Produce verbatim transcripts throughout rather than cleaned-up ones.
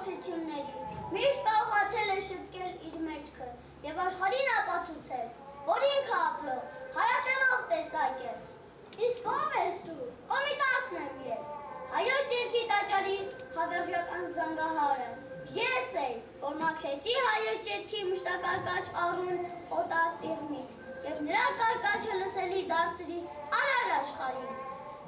առողջությունների, միշտ կարողացել է շտկել իր մեջքը և աշխարհին ապացուցել, որ ինքը ապրող, հարատևող տեսակ է։ Իսկ ով ես դու, Կոմիտասն եմ ես, հայոց երկրի տաճարի հավերժական զանգահարը, ես էի, որ մաքրեցի հայոց երկրի մշտակարկաչ առուն օտար տիղմից և նրա կարկաչը լսելի դարձրի արար աշխարհին։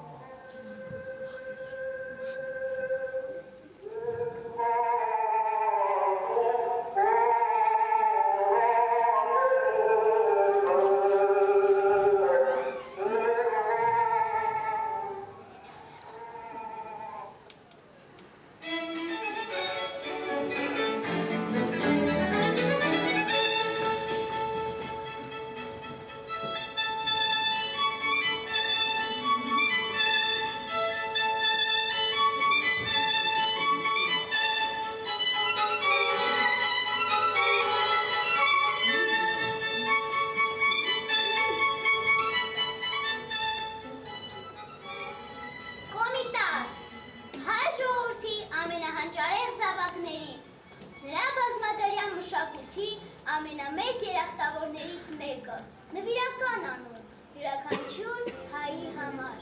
ամենամեծ երախտավորներից մեկը, նվիրական անուն, յուրաքանչյուր հայի համար։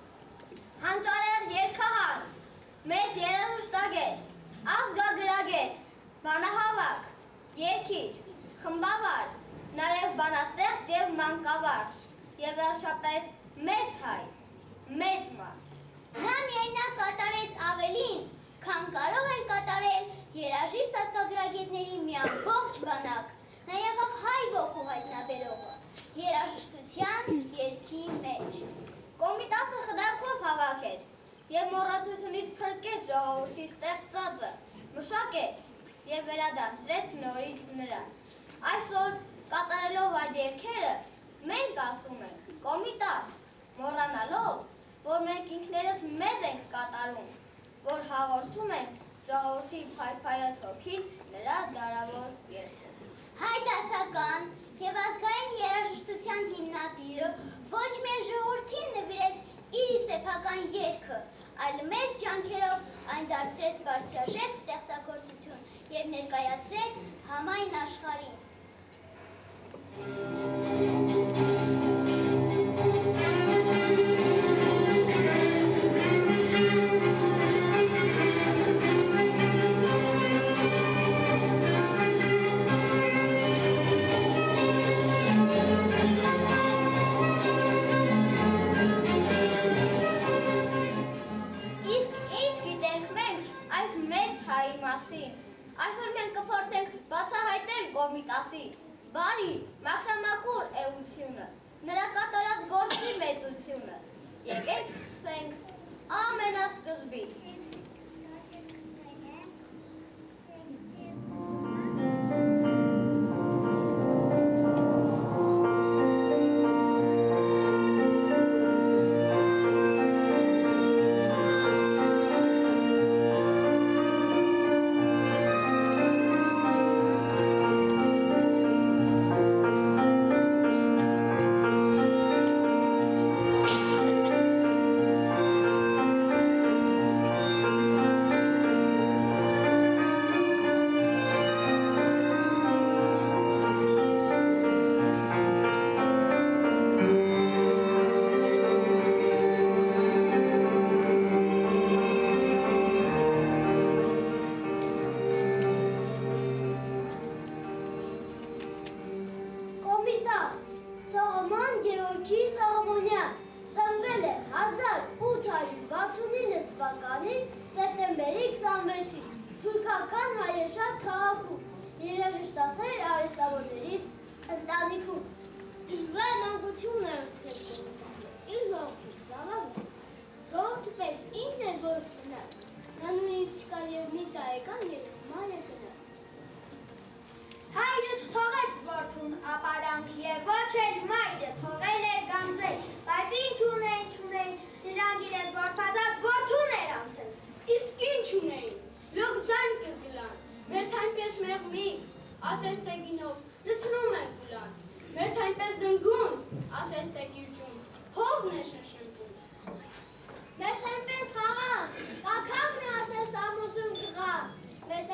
Հանճարեղ երգահար, մեծ երաժշտագետ, ազգագրագետ, բանահավաք, երգիչ, խմբավար, նաև բանաստեղծ և մանկավարժ, և վերջապես մեծ հայ, մեծ մարդ։ Նա միայնակ կատարեց ավելին, քան կարող էր կատարել երաժիշտ ազգագրագետների մի ամբողջ բանակ, նա եղավ հայ ոգու հայտնաբերողը, երաժշտության երգի մեջ։ Կոմիտասը խնամքով հավաքեց և մոռացությունից փրկեց ժողովրդի ստեղծածը, մշակեց և վերադարձրեց նորից նրան։ Այսօր կատարելով այդ երգերը մենք ասում ենք Կոմիտաս, մոռանալով, որ մենք ինքներս մեզ ենք կատարում, որ հաղորդում ենք ժողովրդի փայփայած հոգին նրա դարավոր երգով։ Հայ դասական և ազգային երաժշտության հիմնադիրը ոչ միայն ժողովրդին նվիրեց իր սեփական երգը, այլ մեծ ջանքերով այն դարձրեց բարձրաժեք ստեղծագործություն և ներկայացրեց համայն աշխարհին։ Այսօր մենք կփորձենք բացահայտել Կոմիտասի բարի, մաքրամաքուր էությունը, նրա կատարած գործի մեծությունը։ Եկեք սկսենք ամենասկզբից։ Հայրը չթողեց որդուն ապարանք և ոչ էլ մայրը թողել էր գանձել, բայց ինչ ունեին չունեին, նրանք իրենց որբացած որդուն էր անցել։ Իսկ ինչ ունեին, լոք ձայն կգլան, մերթ այնպես մեղմի, ասես թե գինով, լցնում են գուլան, մերթ այնպես զնգուն, ասես թե կիրճում, հովն է շնշնկում։ Մերթ այնպես խաղաղ, կաքավն է ասես ամուսուն կղա, մերթ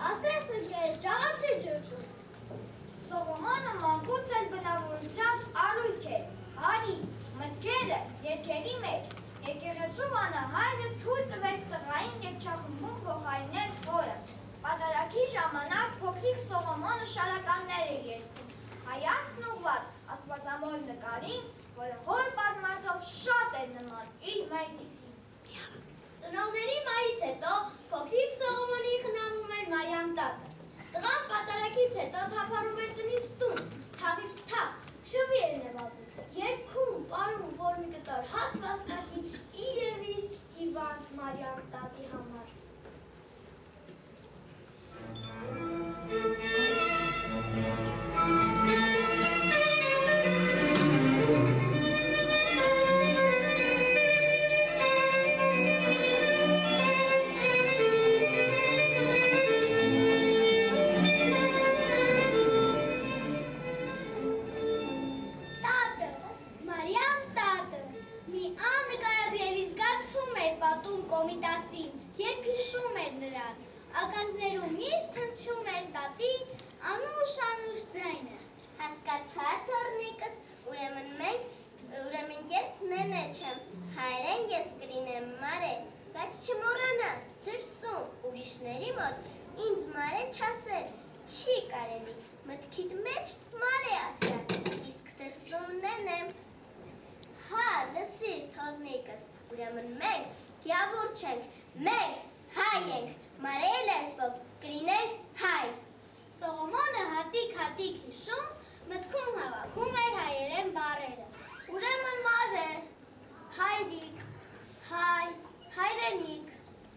ասես ընկեր, ճաղացի ջրկում։ Սողոմոնը մանկուց էլ բնավորությամբ արույք է, արի, մտքերը, երկերի մեջ, եկեղեցու վանահայրը թույլ տվեց տղային երգչախմբում փոխարինել հորը։ Պատարագի ժամանակ փոքրիկ Սողոմոնը շարականներ էր երգում, հայացքն ուղղված աստվածամոր նկարին, որը հոր պատմածով շատ էր նման իր մայրիկին։ Ծնողների մահից հետո փոքրիկ Սողոմոնի խնամում էր Մարիամ տատը։ Տղան պատարագից հետո թափառում էր տնից տուն, թաղից թաղ, շվի էր նվագում, երգում, պարում, որ մի կտոր հաց վաստակի իր և իր հիվանդ Մարիամ տատի համար։ Կոմիտասին, երբ հիշում էր նրան, ականջներում միշտ հնչում էր տատի անուշ-անուշ ձայնը։ Հասկացա՞ր թոռնիկս, ուրեմն մենք, ուրեմն ես նենե չեմ, հայրեն ես կլինեմ Մարե, բայց չմոռանաս, դրսում ուրիշների մոտ ինձ Մարե չասել, չի կարելի, մտքիդ մեջ Մարե ասել, իսկ դրսում նենեմ։ Հա, լսիր թոռնիկս, ուրեմն մենք Գյավուր չենք, մենք հայ ենք, Մարեի լեզվով կլինենք հայ։ Սողոմոնը հատիկ-հատիկ հիշում, մտքում հավաքում էր հայերեն բառերը։ Ուրեմն Մարե, հայրիկ, հայ, հայրենիք։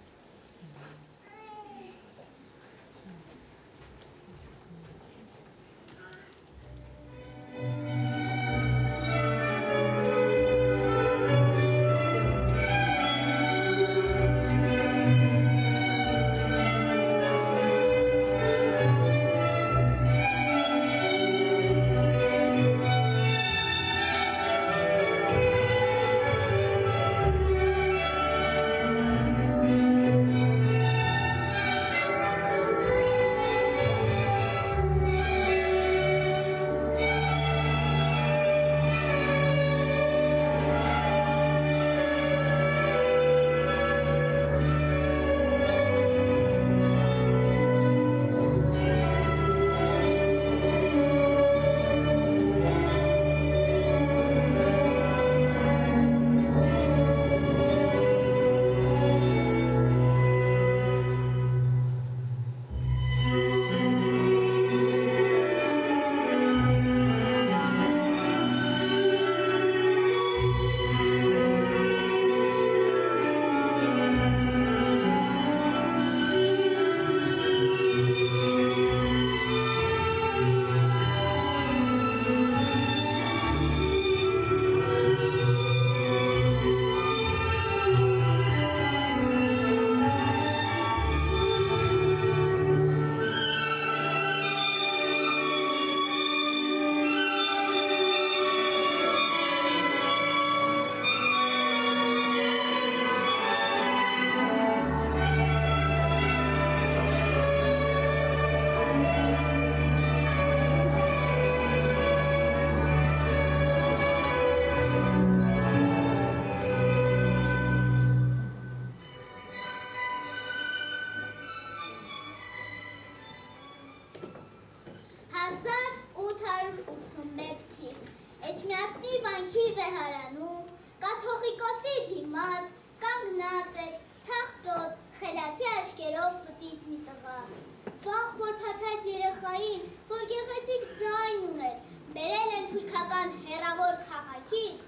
Էջմիածնի վանքի վեհարանում կաթողիկոսի դիմաց կանգնած էր թախծոտ խելացի աչքերով ֆտիտ մի տղա։ Վաղ որփացած երեխային, որ գեղեցիկ ձայն ուներ, բերել են թուրքական հեռավոր քաղաքից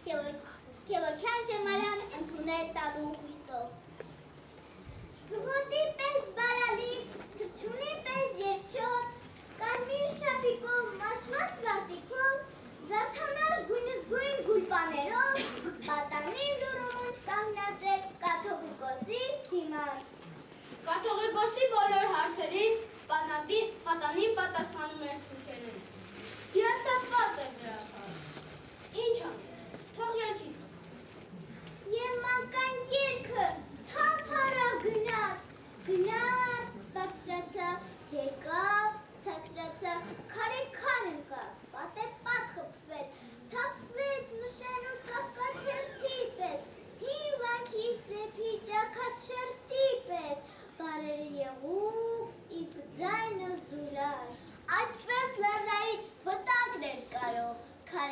Գևորգյան Ջեմալյան ընդունել տալու հույսով։ Զղոտի պես բարալիկ, թրջունի պես երկչոտ, կարմիր շապիկով, մաշված վարտիկով, զարդանաշ գույնզգույն գուլպաներով, պատանին լուրումունչ կանգնած էր կաթողիկոսի դիմաց։ Կաթողիկոսի բոլոր հարցերին պատանին պատասխանում էր թուրքերեն։ Ես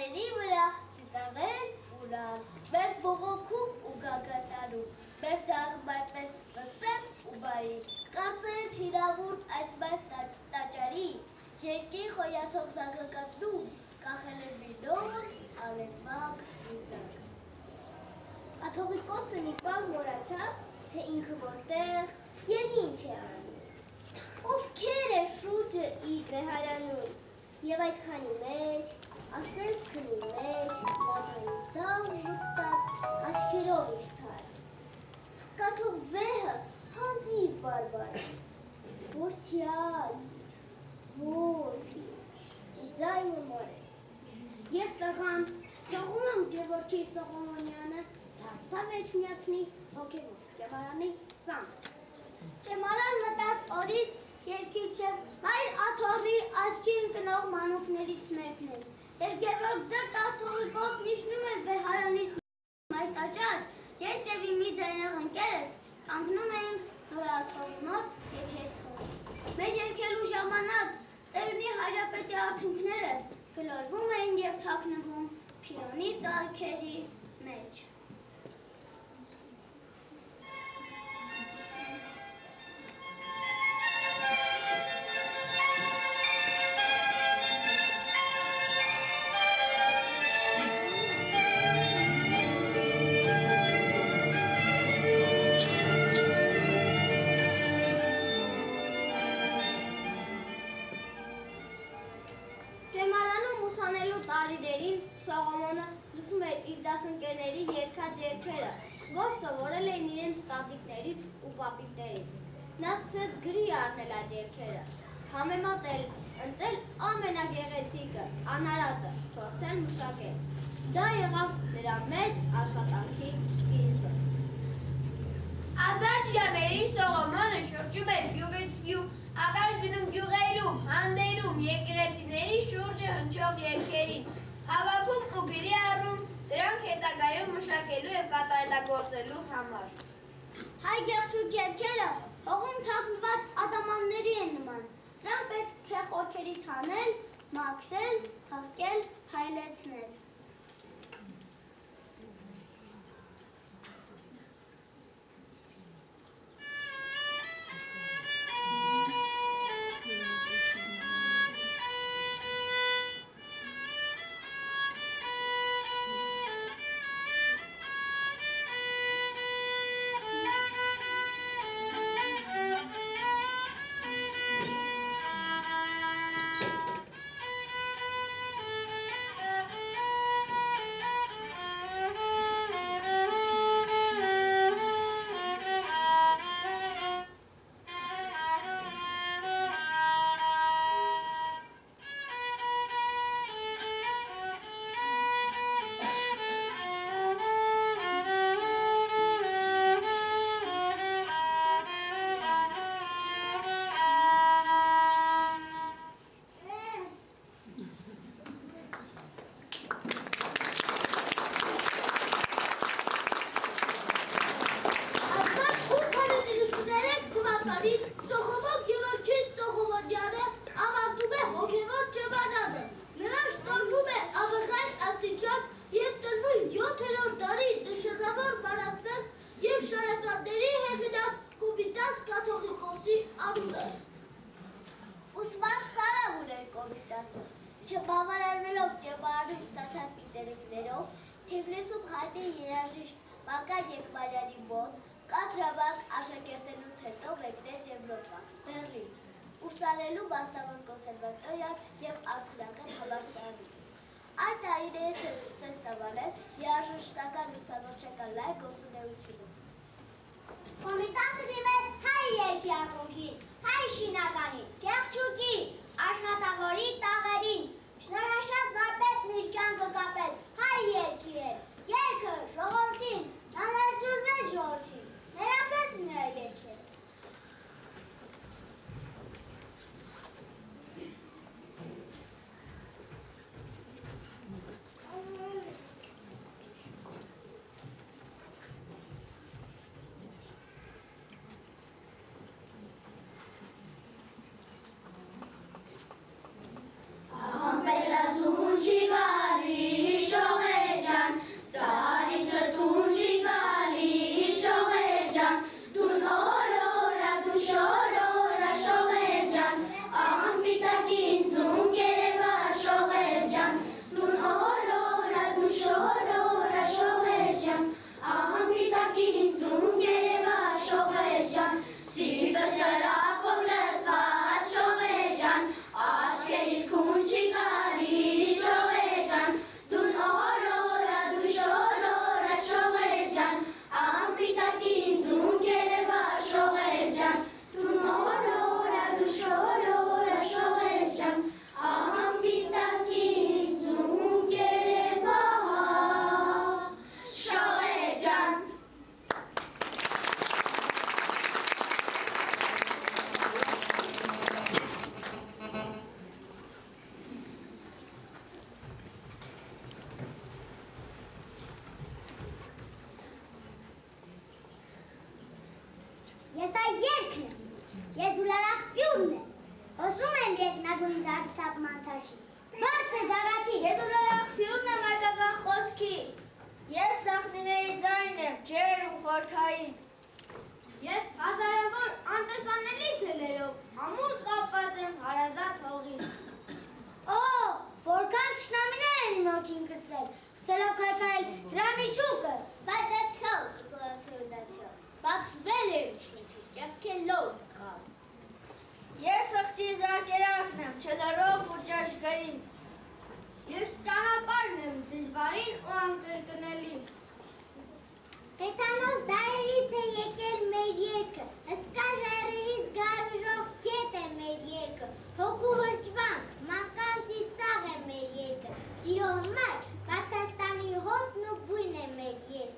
քարերի վրա ծիծաղել ու լալ, մեր բողոքում ու գագաթարում, մեր դառում այդպես վսեմ ու բարի, կարծես հիրավուրդ այս մեր տաճարի, երկի խոյացող զանգակատրում, կախել էր մի նոր, ալեզվակ իզակ։ Կաթողիկոսը մի բան մոռացավ, թե ինքը որտեղ և ինչ է անում։ Ովքեր է շուրջը իր վեհարանում, և այդքանի մեջ, ասես քնի մեջ, նատանի դաղ ժպտած, աչքերով իր թարց։ Խցկացող վեհը հազիվ բարբարեց, որթյալ, որ, ու ձայնը մորեց։ Եվ տղան Սողոմոն Գևորգի Սողոմոնյանը դարձավ էջմիածնի հոգևոր ճեմարանի սան։ Ճեմարան մտած օրից երկիչը մայր աթոռի աչքի ընկնող մանուկներից մեկն էր, և Գևորգ դ. կաթողիկոսն իջնում էր վեհարանից մայր տաճար, ես և իմ մի ձայնեղ ընկերս կանգնում էինք նոր աթոռի մոտ և երգում։ Մեր երգելու ժամանակ Տերունի Հայրապետի արցունքները գլորվում էին և թաքնվում Փիրոնի ծալքերի մեջ։ Ճեմարանում ուսանելու տարիներին Սողոմոնը լսում էր իր դասընկերների երգած երգերը, որ սովորել էին իրենց տատիկներից ու պապիկներից։ Նա սկսեց գրի առնել այդ երգերը, համեմատել, ընտրել ամենագեղեցիկը, անարատը, փորձել մշակել։ Դա եղավ նրա մեծ աշխատանքի սկիզբը։ Ազատյաների Սողոմոնը շրջում էր գյուղից գյուղ, ակար գնում գյուղերում, հանդերում, եկեղեցիների շուրջը հնչող երգերին, հավաքում ու գրի առնում դրանք հետագայում մշակելու և կատարելագործելու համար։ Հայ գեղչուկ երգերը հողում թաքնված ադամանների են նման, դրանք պետք է խորքերից հանել, մաքսել, հղկել, հայլեցնել։ Չբավարարվելով ճեպարանում ստացած գիտելիքներով, Թիֆլիսում հայտնի երաժիշտ Մակար Եղմալյանի մոտ կադրաբաց աշակերտելուց հետո մեկնեց Եվրոպա, Բեռլին, ուսանելու մասնավոր կոնսերվատորիան և արքունական համալսարանում։ Այդ տարիներից է սկսեց ստանալ երաժշտական լուսավորչական լայն գործունեությունը։ Կոմիտասը դիմեց հայ երգի ակունքին, հայ շինականի, գեղչուկի, աշնատավորի տաղերին, շնորհաշատ վարպետ Միրճան կկապեց հայ երգի հետ, երգը ժողովրդին, նա ներծուրվեց ժողովրդին, ներապես նրա երգերը։ Ամենազուն ոգին գծել, խցելով քայքայել դրա միջուկը, Բայց դա չալ Նիկոլասը դա չալ։ բացվել էր Կեպքելով կա։ Ես աղջի զարկերակն եմ, չլրով ու ճաշկերից։ Ես ճանապարհն եմ դժվարին ու անկրկնելի։ Պետանոց դայերից է եկել մեր երկը, հսկա ժայռերից գարվիրող կետ է մեր երկը, հոգու հրճվանք, մանկան ծիծաղ է մեր երկը, սիրո համար Պատաստանի հոտն ու բույն է մեր երկը։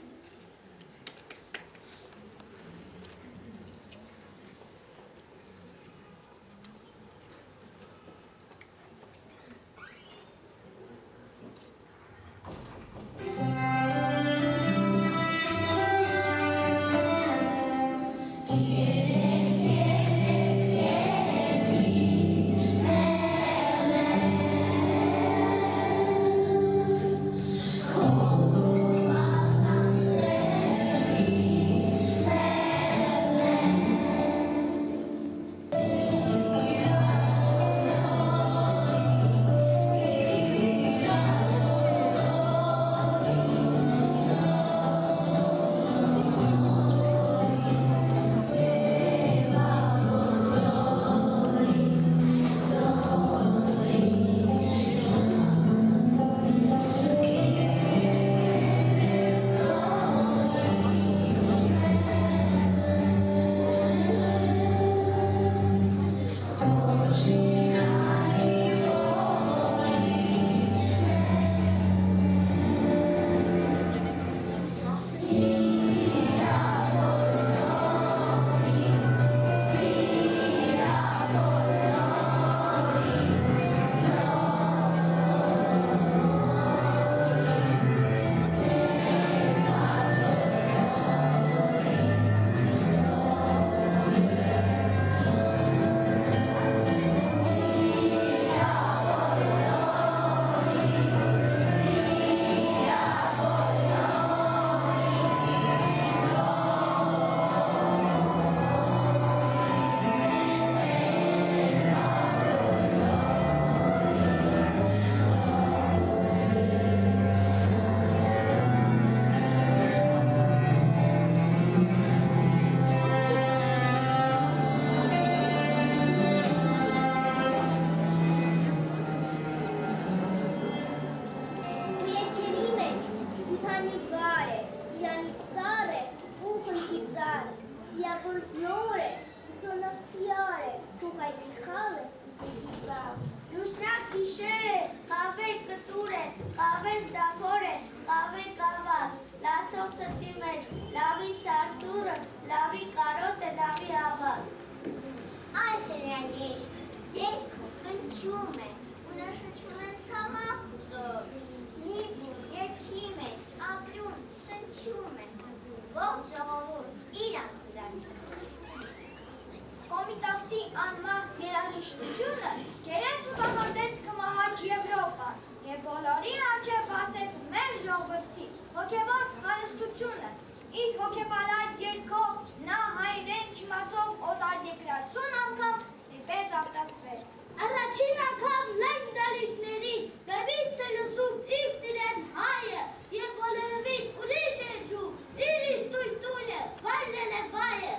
Կոմիտասի անմահ երաժշտությունը գերեց ու կամորդեց կմահաճ Եվրոպան և բոլորին անջև բացեց մեր ժողովրդի հոգևոր հարստությունը։ Իր հոգեպալատ երգով նա հայրեն չիմացող օտարերկրացուն անգամ ստիպեց արտասվել։ Առաջին անգամ լայն դալիչներին բեմից է լսում իգ դիրեն հայը և բոլորովին ուրիշ է ջում, իրիս տույտույը, վայլել է վայը։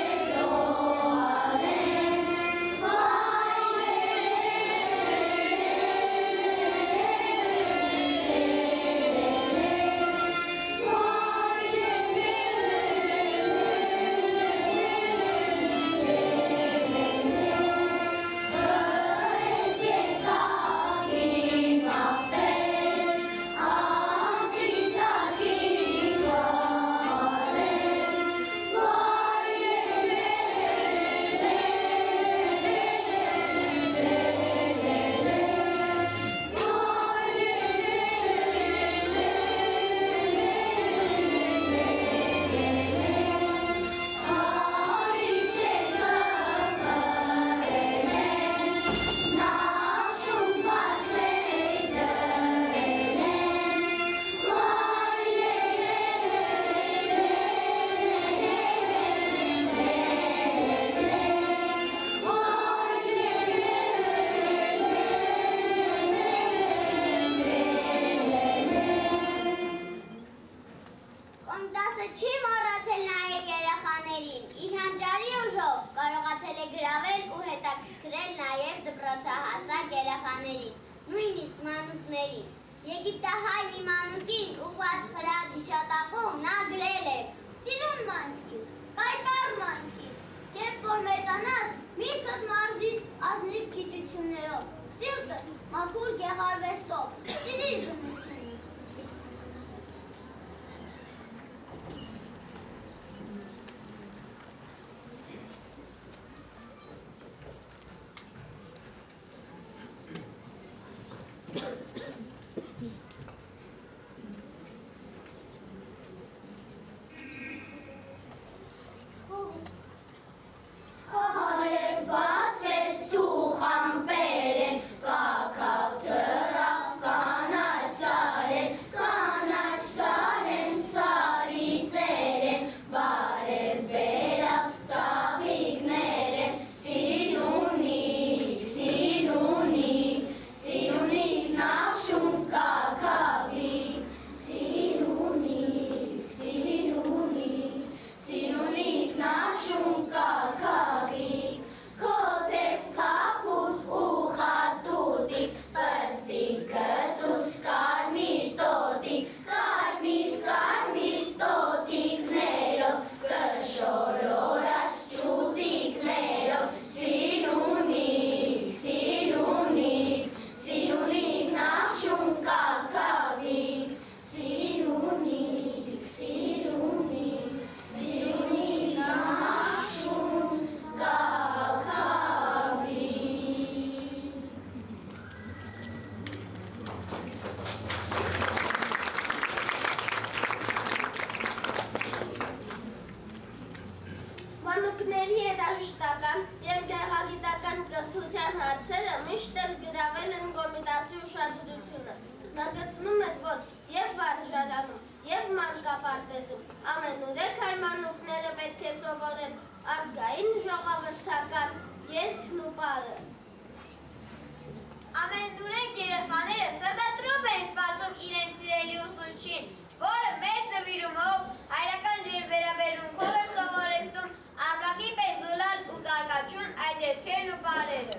Ա երեխաներին, նույնիսկ մանուկներին։ Եգիպտահայ մի մանուկին ուղղված խրատ հիշատակում նա գրել է. Սիրուն մանուկ, կայտառ մանուկ, երբ որ մեծանաս, միտքդ մարզիր ազնիվ գիտություններով, սիրտը մաքուր գեղարվեստով, սիրիր բնությունին։ Մանուկների երաժշտական և գեղագիտական կրթության հարցերը միշտ էլ գրավել են Կոմիտասի ուշադրությունը։ Նա գտնում էր, որ և վարժարանում, և մանկապարտեզում ամենուրեք հայ մանուկները պետք է սովորեն ազգային ժողովրդական երգն ու պարը։ Ամենուրեք երեխաները սրտատրոփ են սպասում իրենց սիրելի ուսուցչին, որը մեծ նվիրումով հայրական ջերմվերաբերմունքով էր սովորեցնում արկակի պես զուլալ ու կարկաչուն այդ երգերն ու պարերը։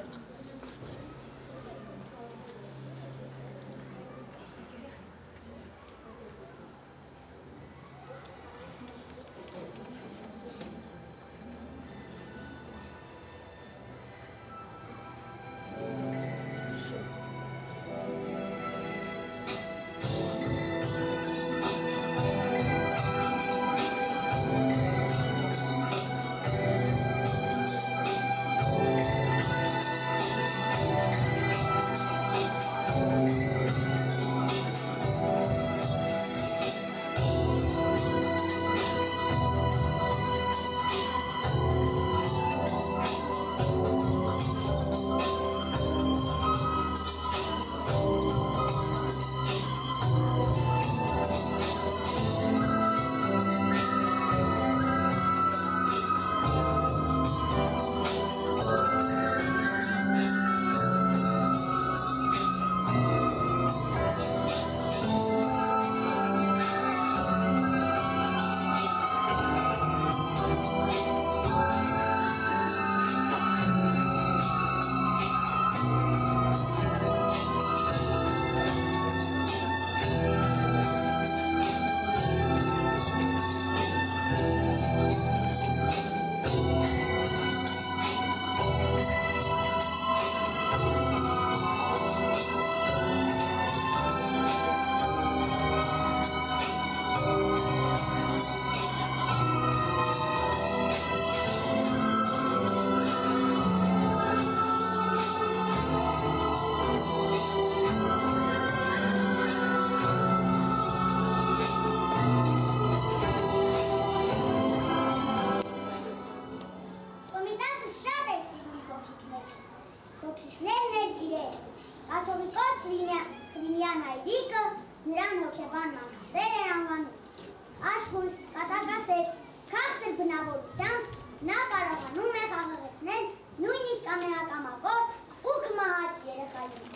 Կոքսիքներն էլ իրեր, կաթողիկոս Ֆրիմյան հայրիկը նրան հոգևան մանկասեր էր անվանում։ Աշխույժ, կատակասեր, քաղցր բնավորությամբ նա կարողանում է խաղաղեցնել նույնիսկ ամենակամավոր ու քմահաճ երեխային։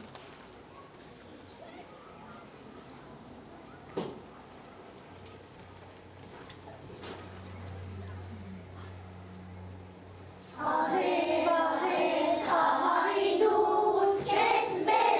Ահե, ահե, խաղարի դուց քեզ մեր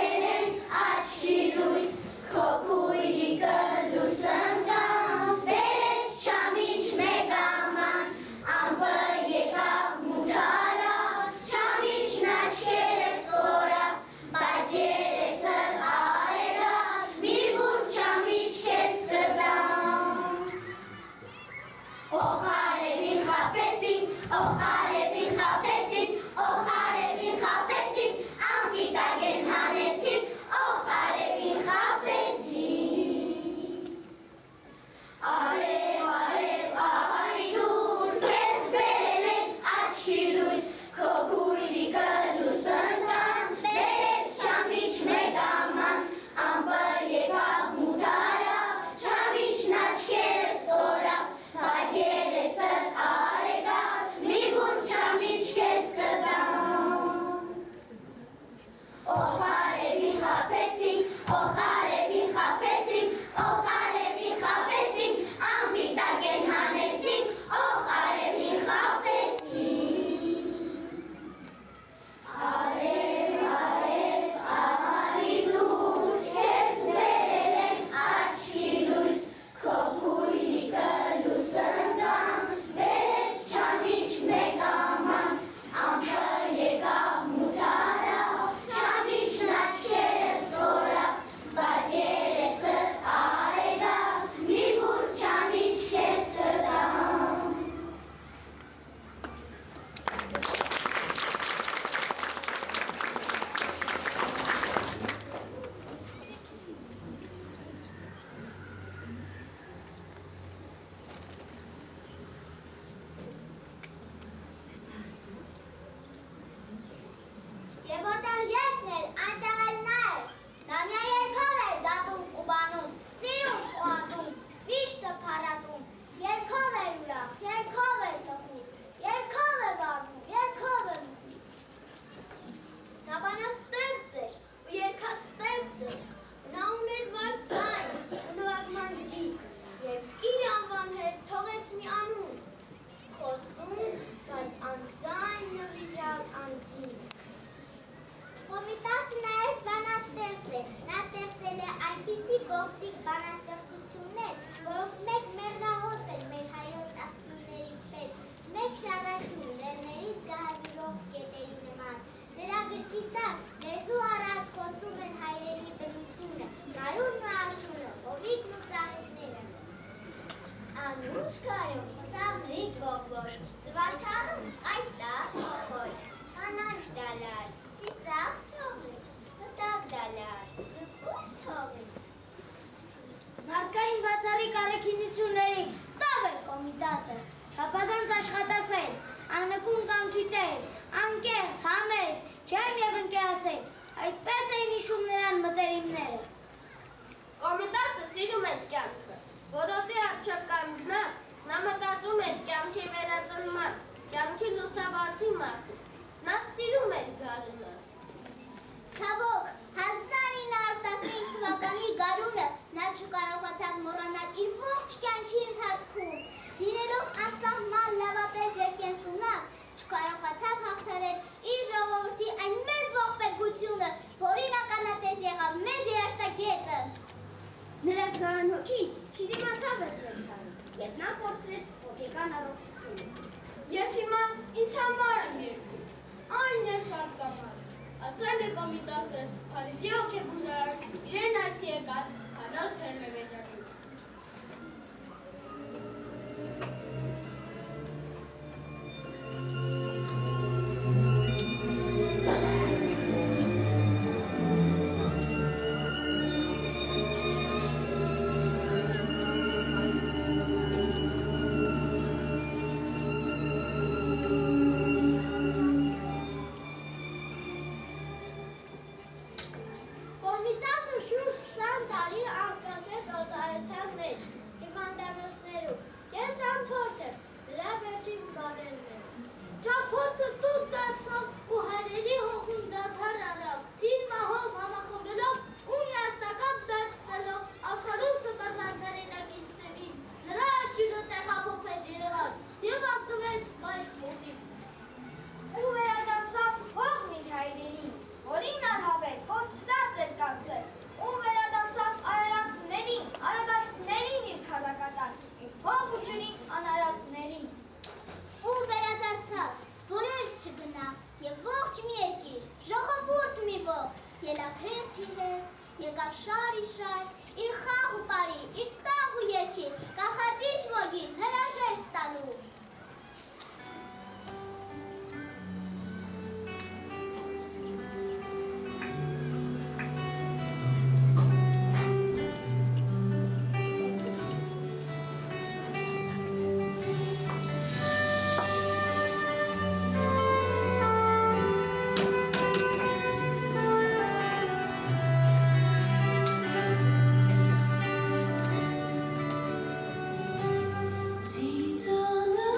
այնպիսի կողտիկ բանաստեղծություններ, որոնք մեկ մեղրահոս են մեր հայրոց աղբյուրների պես, մեկ շառաչուն լեռներից գահավիրող կետերի նման։ Նրա գրչի տակ լեզու առած խոսում են հայրերի բնությունը, մարուրն ու աշունը, հովիկն ու ծաղիկները։ Անուշ կարում, ծաղիկ ողբոշ, զվարթանում այստեղ հողոյ, կանանչ դալար, ծիծաղ թողիկ, հտավ դալար, դպուշ թողիկ։ Մարդկային բացառիկ առաքինությունների ծավ էր Կոմիտասը, չափազանց աշխատասեր, աննկուն կամքի տեր, անկեղծ, համեստ, ջերմ և ընկերասեր, այդպես էին հիշում նրան մտերիմները։ Կոմիտասը սիրում էր կյանքը, ոտոտի առջև կանգնած, նա մտածում էր կյանքի վերածնման, կյանքի լուսաբացի մասին, նա սիրում էր գարունը։ Ցավոք, հազար ինը հարյուր տասնհինգ թվականի գարունը նա չկարողացավ մոռանալ իր ողջ կյանքի ընթացքում, լինելով անսահման լավատես և կենսունակ, չկարողացավ հաղթահարել իր ժողովրդի այն մեծ ողբերգությունը, որին ականատես եղավ մեծ երաշտագետը։ Նրա զգարան հոգին չդիմացավ այդ մեծարին, և նա կորցրեց հոգեկան առողջությունը։ Ես հիմա ինձ համար եմ երկում, այն էր շատ կապած, ասել է Կոմիտասը Փարիզի հոգեբուժարան իրեն այցի եկած Հանոս Թերլևեջյանին։ Կոմիտասը շուրջ քսան տարի անցկացրեց օտարության մեջ, հիվանդանոցներում, ես ճամփորդ եմ, նրա վերջին բառերն են։ Ճամփորդը տուն դարձավ ու հայրերի հողուն դադար արավ, իր մահով համախմբելով ու միասնական դարձնելով աշխարհում սպառված հայրենակիցներին, նրա աչքերը տեղափոխվեց Երևան և ազդվեց մայր մոտիկ։ Ու վերադարձավ հողն իր հայրերին, որին արհավեր կորցրած էր կարծել, ու վերադարձավ արարատներին, արագածներին իր քաղաքատար, իր հող ու ջրին անարատներին։ Ու վերադարձավ, որ էլ չգնա, և ողջ մի երկիր, ժողովուրդ մի ողջ, ելավ հերթի հերթ, եկավ շար ի շար, իր խաղ ու պարի, իր տաղ ու երգի, կախարդիչ մոգին հրաժեշտ տալու։ 记着呢。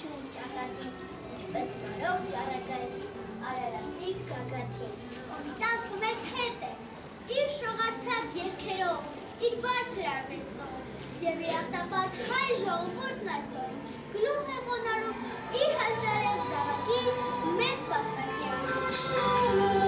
ողջուն ճակատին, ինչպես բարով ճարագայից, Արարատի գագաթին, Կոմիտաս մեզ հետ է, իր շողարցակ երկերով, իր բարձր արվեստով, և իր աղտապատ հայ ժողովուրդն այսօր, գլուխ է ոնարում իր հանճարեղ զավակի մեծ վաստակի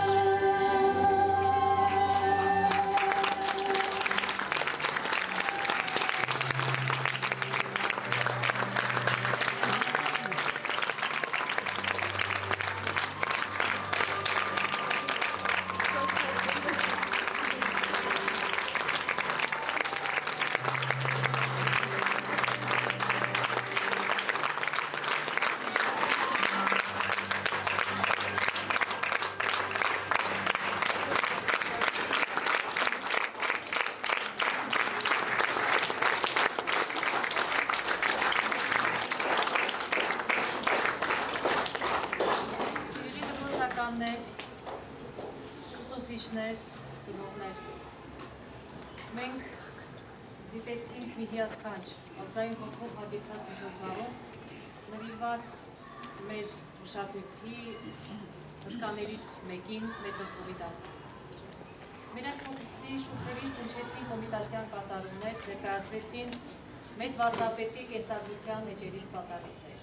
ուսուցիչներ, ծնողներ, մենք դիտեցինք մի հիասքանչ ազգային ոգով հագեցած միջոցառում, նվիրված մեր մշակույթի հսկաներից մեկին մեծը Կոմիտասին։ Մեր այս կոմիտասի շուրթերից հնչեցին կոմիտասյան կատարումներ, ներկայացվեցին մեծ վարդապետի կենսագրության էջերից պատառիկներ։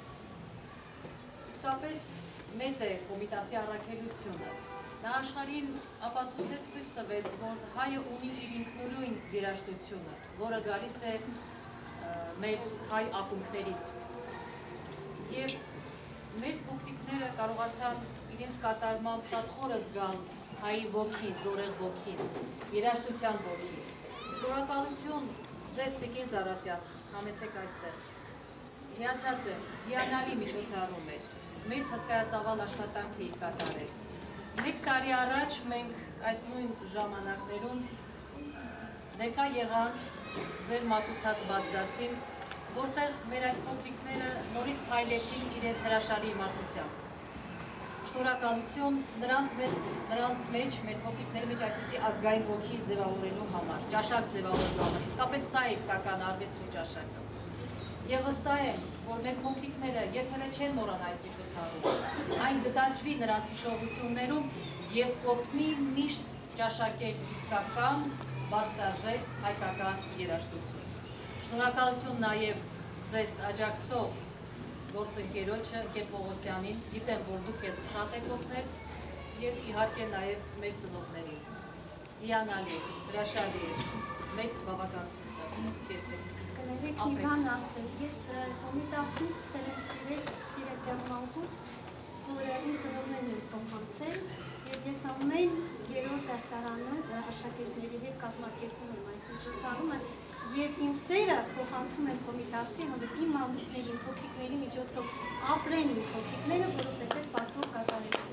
Իսկապես մեծ է Կոմիտասի առաքելությունը։ Նա աշխարհին ապացուցեց ցույց տվեց, որ հայը ունի իր ինքնուրույն երաժշտությունը, որը գալիս է մեր հայ ակունքներից։ Եվ մեր փոքրիկները կարողացան իրենց կատարմամբ շատ խորը զգալ հայի ոգին, զորեղ ոգին, երաժշտության ոգին։ Շնորհակալություն ձեզ Տիկին Զարաֆյան, համեցեք այստեղ։ Հիացած եմ, հիանալի միջոցառում էր, մեծ հսկայածավալ աշխատանք էիք կատարել։ Մեկ տարի առաջ մենք այս նույն ժամանակներում ներկա եղան ձեր մատուցած բացդասին, որտեղ մեր այս փոքրիկները նորից փայլեցին իրենց հրաշալի իմացությամբ։ Շնորհակալություն նրանց մեջ, նրանց մեջ, մեր փոքրիկների մեջ այսպիսի ազգային ոգի ձևավորելու համար, ճաշակ ձևավորելու համար։ Իսկապես սա է իսկական արվեստի ճաշակը։ Եվ վստահ եմ, որ մեր փոքրիկները երբևէ չեն մոռանա այս միջոցառումը։ Այն կդաջվի նրանց հիշողություններում եւ կօգնի միշտ ճաշակել իսկական, բարձրաժեք հայկական երաժշտություն։ Շնորհակալություն նաեւ ձեզ աջակցող գործընկերոջը Գետ Պողոսյանին, գիտեմ, որ դուք եք շատ եք օգնել եւ իհարկե նաեւ մեր ծնողներին։ Հիանալի, հրաշալի է, մեծ բավականություն ստացանք, կեցեք։ Կներեք մի բան ասել, ես Կոմիտասին սկսել եմ սիրել, սիրել դեռմանկուց, որը իմ ծնողներն են փոխանցել, եւ ես ամեն երրորդ դասարանը աշակերտների հետ կազմակերպում եմ այս միջոցառումը, եւ իմ սերը փոխանցում եմ Կոմիտասի, որ իմ մամուկների, փոքրիկների միջոցով ապրեն իմ փոքրիկները, որովհետեւ պատվով կատարեցին։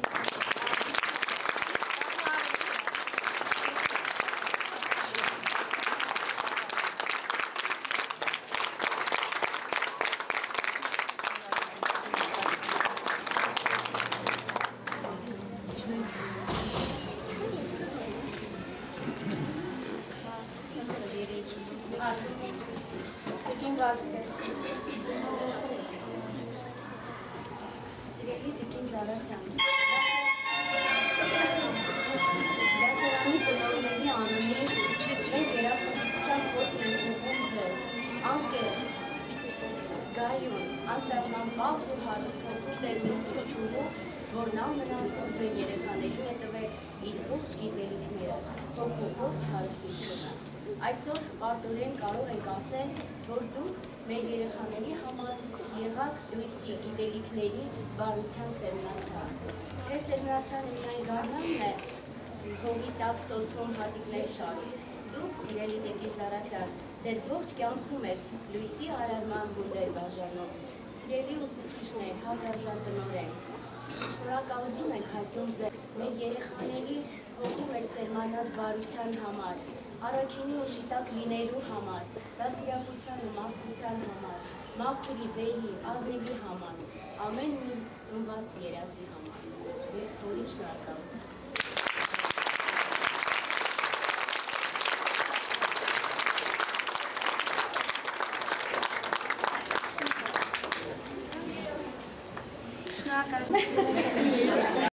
Սիրելի Տիկին Զարաֆյան, դասարանի ծնողների անունից մենք երախտության խոսք ենք ուղղում ձեզ, անկեղծ, զգայուն, անսահմանապահ ու հարուստ փոքրիկներն ուսուցչուհու, որ նա մնացող մեր երեխաներին է տվել իր ողջ գիտելիքները, թող ու ողջ հարստությունը։ Այսօր պարտորեն կարող ենք ասել, որ դուք մեր երեխաների համար եղաք լույսի գիտելիքների բարության սերմնացան։ Թե սերմնացանը միայն գարնանն է, հողի տակ ծոցում հատիկներ շարի։ Դուք, սիրելի Տիկին Զարաֆյան, ձեր ողջ կյանքում եք լույսի արարման գունդեր բաժանում։ Սիրելի ուսուցիչներ, հարգարժան տնօրեն, շնորհակալություն ենք հայտնում ձեզ մեր երեխաների հոգում եք սերմանած բարության համար, առաքինի ու շիտակ լինելու համար, դաստիարակության ու մարդկության համար, մաքրի, վերի, ազնիվի համար, ամեն մի ծնված երազի համար։ Եվ խորին շնորհակալություն։ Շնորհակալություն։